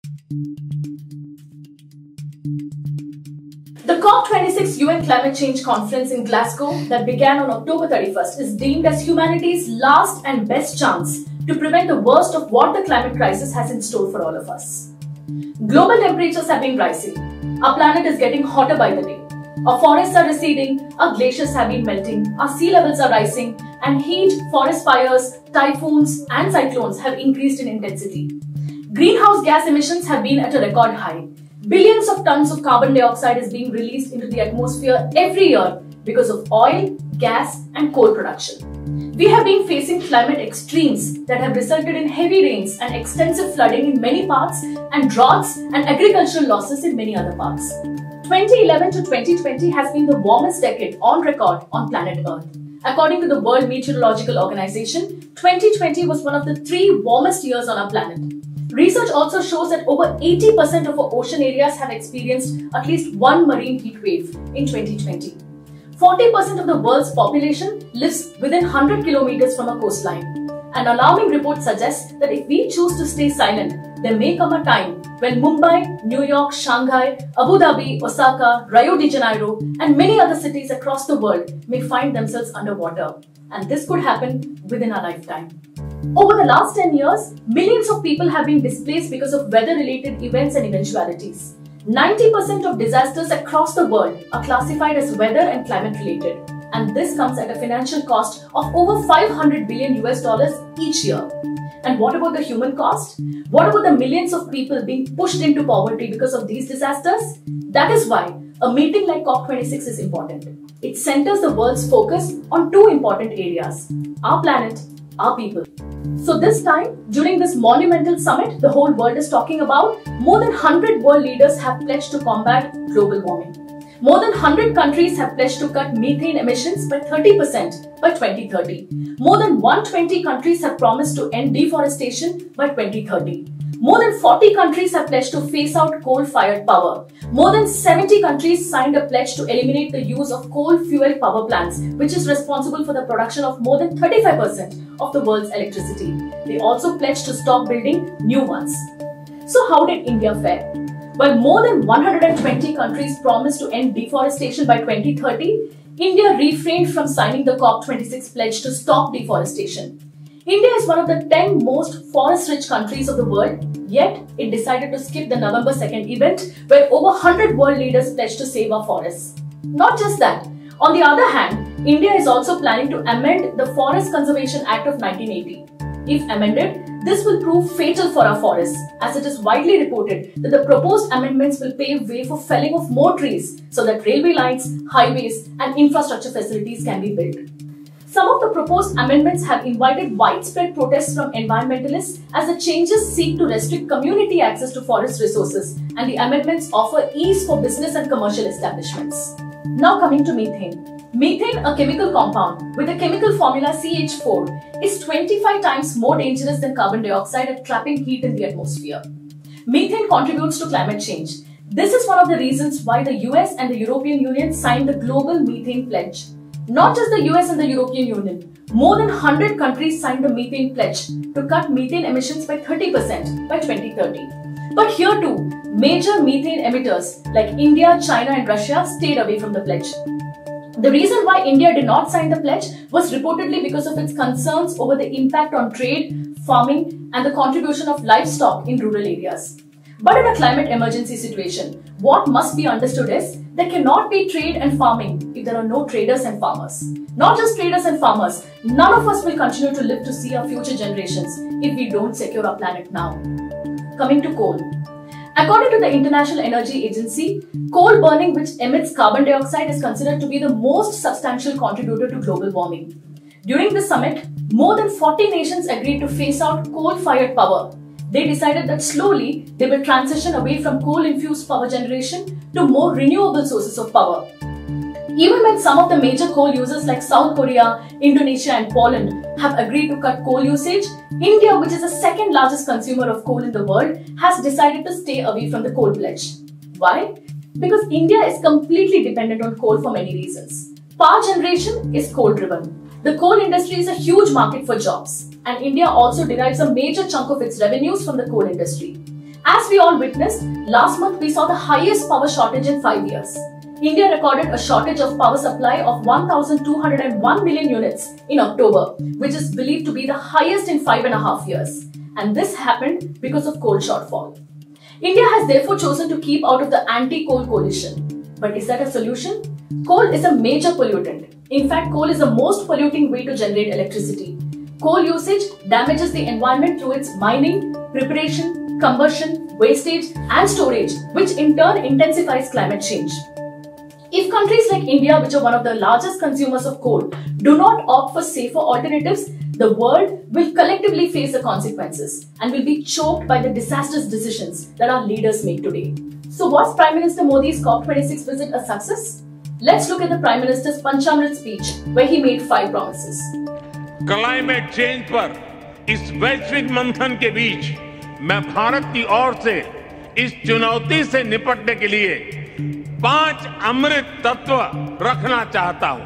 The COP26 UN Climate Change Conference in Glasgow that began on October 31st is deemed as humanity's last and best chance to prevent the worst of what the climate crisis has in store for all of us. Global temperatures have been rising. Our planet is getting hotter by the day. Our forests are receding, our glaciers have been melting, our sea levels are rising, and heat, forest fires, typhoons, and cyclones have increased in intensity. Greenhouse gas emissions have been at a record high. Billions of tons of carbon dioxide is being released into the atmosphere every year because of oil, gas, and coal production. We have been facing climate extremes that have resulted in heavy rains and extensive flooding in many parts and droughts and agricultural losses in many other parts. 2011 to 2020 has been the warmest decade on record on planet Earth. According to the World Meteorological Organization, 2020 was one of the 3 warmest years on our planet. Research also shows that over 80% of our ocean areas have experienced at least one marine heat wave in 2020. 40% of the world's population lives within 100 kilometers from a coastline. An alarming report suggests that if we choose to stay silent, there may come a time when Mumbai, New York, Shanghai, Abu Dhabi, Osaka, Rio de Janeiro, and many other cities across the world may find themselves underwater. And this could happen within our lifetime. Over the last 10 years, millions of people have been displaced because of weather-related events and eventualities. 90% of disasters across the world are classified as weather and climate-related. And this comes at a financial cost of over $500 billion each year. And what about the human cost? What about the millions of people being pushed into poverty because of these disasters? That is why a meeting like COP26 is important. It centers the world's focus on 2 important areas: our planet, our people. So this time, during this monumental summit the whole world is talking about, more than 100 world leaders have pledged to combat global warming. More than 100 countries have pledged to cut methane emissions by 30% by 2030. More than 120 countries have promised to end deforestation by 2030. More than 40 countries have pledged to phase out coal-fired power. More than 70 countries signed a pledge to eliminate the use of coal-fueled power plants, which is responsible for the production of more than 35% of the world's electricity. They also pledged to stop building new ones. So how did India fare? While more than 120 countries promised to end deforestation by 2030, India refrained from signing the COP26 pledge to stop deforestation. India is one of the 10 most forest-rich countries of the world, yet it decided to skip the November 2nd event where over 100 world leaders pledged to save our forests. Not just that, on the other hand, India is also planning to amend the Forest Conservation Act of 1980. If amended, this will prove fatal for our forests, as it is widely reported that the proposed amendments will pave way for felling of more trees so that railway lines, highways, and infrastructure facilities can be built. Some of the proposed amendments have invited widespread protests from environmentalists as the changes seek to restrict community access to forest resources, and the amendments offer ease for business and commercial establishments. Now coming to methane. Methane, a chemical compound with a chemical formula CH4, is 25 times more dangerous than carbon dioxide at trapping heat in the atmosphere. Methane contributes to climate change. This is one of the reasons why the US and the European Union signed the Global Methane Pledge. Not just the US and the European Union, more than 100 countries signed the Methane Pledge to cut methane emissions by 30% by 2030. But here too, major methane emitters like India, China and Russia stayed away from the pledge. The reason why India did not sign the pledge was reportedly because of its concerns over the impact on trade, farming and the contribution of livestock in rural areas. But in a climate emergency situation, what must be understood is there cannot be trade and farming if there are no traders and farmers. Not just traders and farmers, none of us will continue to live to see our future generations if we don't secure our planet now. Coming to coal. According to the International Energy Agency, coal burning which emits carbon dioxide is considered to be the most substantial contributor to global warming. During the summit, more than 40 nations agreed to phase out coal-fired power. They decided that slowly they will transition away from coal-infused power generation to more renewable sources of power. Even when some of the major coal users like South Korea, Indonesia and Poland have agreed to cut coal usage, India, which is the second largest consumer of coal in the world, has decided to stay away from the coal pledge. Why? Because India is completely dependent on coal for many reasons. Power generation is coal-driven. The coal industry is a huge market for jobs, and India also derives a major chunk of its revenues from the coal industry. As we all witnessed, last month we saw the highest power shortage in 5 years. India recorded a shortage of power supply of 1,201 million units in October, which is believed to be the highest in 5.5 years. And this happened because of coal shortfall. India has therefore chosen to keep out of the anti-coal coalition. But is that a solution? Coal is a major pollutant. In fact, coal is the most polluting way to generate electricity. Coal usage damages the environment through its mining, preparation, combustion, wastage and storage, which in turn intensifies climate change. If countries like India, which are one of the largest consumers of coal, do not opt for safer alternatives, the world will collectively face the consequences and will be choked by the disastrous decisions that our leaders make today. So was Prime Minister Modi's COP26 visit a success? Let's look at the Prime Minister's Panchamrit speech, where he made 5 promises. Climate change पर इस वैश्विक मंथन के बीच मैं भारत की ओर से इस चुनौती से निपटने के लिए 5 अमृत तत्व रखना चाहता हूं,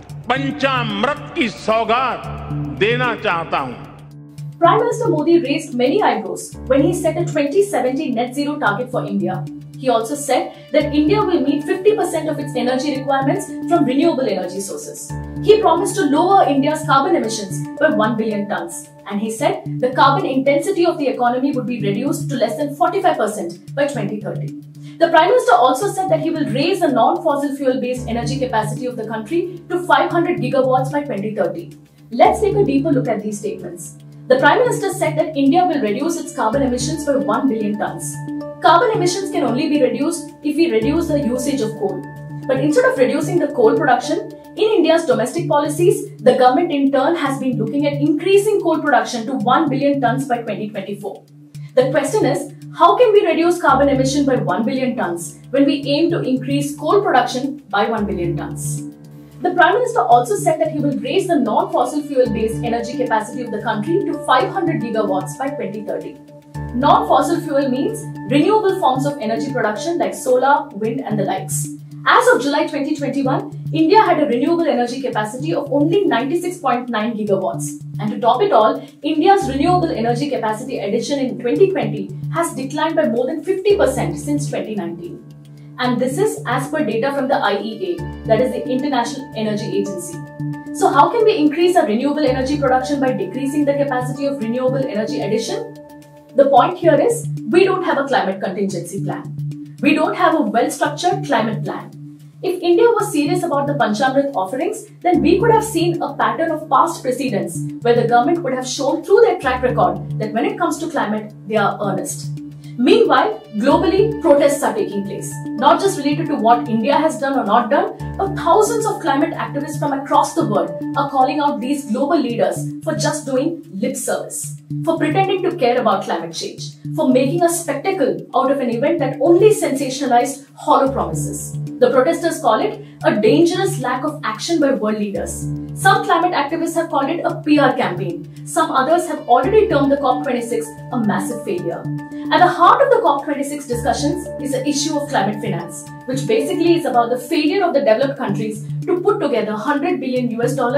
पंचामृत की सौगात देना चाहता हूं. Prime Minister Modi raised many eyebrows when he set a 2070 net zero target for India. He also said that India will meet 50% of its energy requirements from renewable energy sources. He promised to lower India's carbon emissions by 1 billion tons. And he said the carbon intensity of the economy would be reduced to less than 45% by 2030. The Prime Minister also said that he will raise the non-fossil fuel-based energy capacity of the country to 500 gigawatts by 2030. Let's take a deeper look at these statements. The Prime Minister said that India will reduce its carbon emissions by 1 billion tons. Carbon emissions can only be reduced if we reduce the usage of coal. But instead of reducing the coal production, in India's domestic policies, the government in turn has been looking at increasing coal production to 1 billion tons by 2024. The question is, how can we reduce carbon emission by 1 billion tons when we aim to increase coal production by 1 billion tons? The Prime Minister also said that he will raise the non-fossil fuel-based energy capacity of the country to 500 gigawatts by 2030. Non-fossil fuel means renewable forms of energy production like solar, wind and the likes. As of July 2021, India had a renewable energy capacity of only 96.9 gigawatts. And to top it all, India's renewable energy capacity addition in 2020 has declined by more than 50% since 2019. And this is as per data from the IEA, that is the International Energy Agency. So how can we increase our renewable energy production by decreasing the capacity of renewable energy addition? The point here is, we don't have a climate contingency plan. We don't have a well-structured climate plan. If India was serious about the Panchamrit offerings, then we could have seen a pattern of past precedents where the government would have shown through their track record that when it comes to climate, they are earnest. Meanwhile, globally, protests are taking place, not just related to what India has done or not done, but thousands of climate activists from across the world are calling out these global leaders for just doing lip service, for pretending to care about climate change, for making a spectacle out of an event that only sensationalized hollow promises. The protesters call it a dangerous lack of action by world leaders. Some climate activists have called it a PR campaign. Some others have already termed the COP26 a massive failure. At the heart of the COP26 discussions is the issue of climate finance, which basically is about the failure of the developed countries to put together $100 billion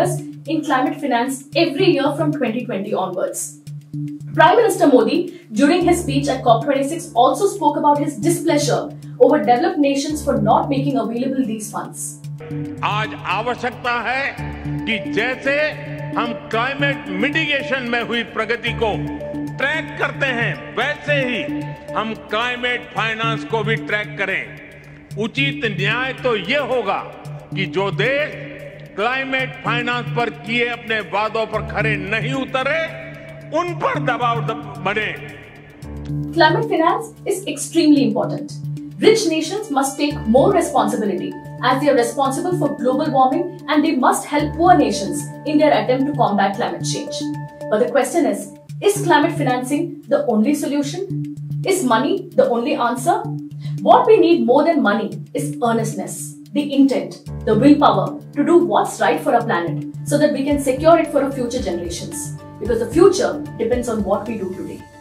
in climate finance every year from 2020 onwards. Prime Minister Modi, during his speech at COP26, also spoke about his displeasure over developed nations for not making available these funds. आज आवश्यकता है कि जैसे हम climate mitigation में हुई प्रगति को track करते हैं, वैसे ही हम क्लाइमेट फाइनेंस को भी ट्रैक करें. उचित न्याय तो ये होगा कि जो देश क्लाइमेट फाइनेंस पर किए अपने वादों पर खरे नहीं उतरे, उन पर दबाव बने. Climate finance is extremely important. Rich nations must take more responsibility as they are responsible for global warming, and they must help poor nations in their attempt to combat climate change. But the question is climate financing the only solution? Is money the only answer? What we need more than money is earnestness, the intent, the willpower to do what's right for our planet so that we can secure it for our future generations. Because the future depends on what we do today.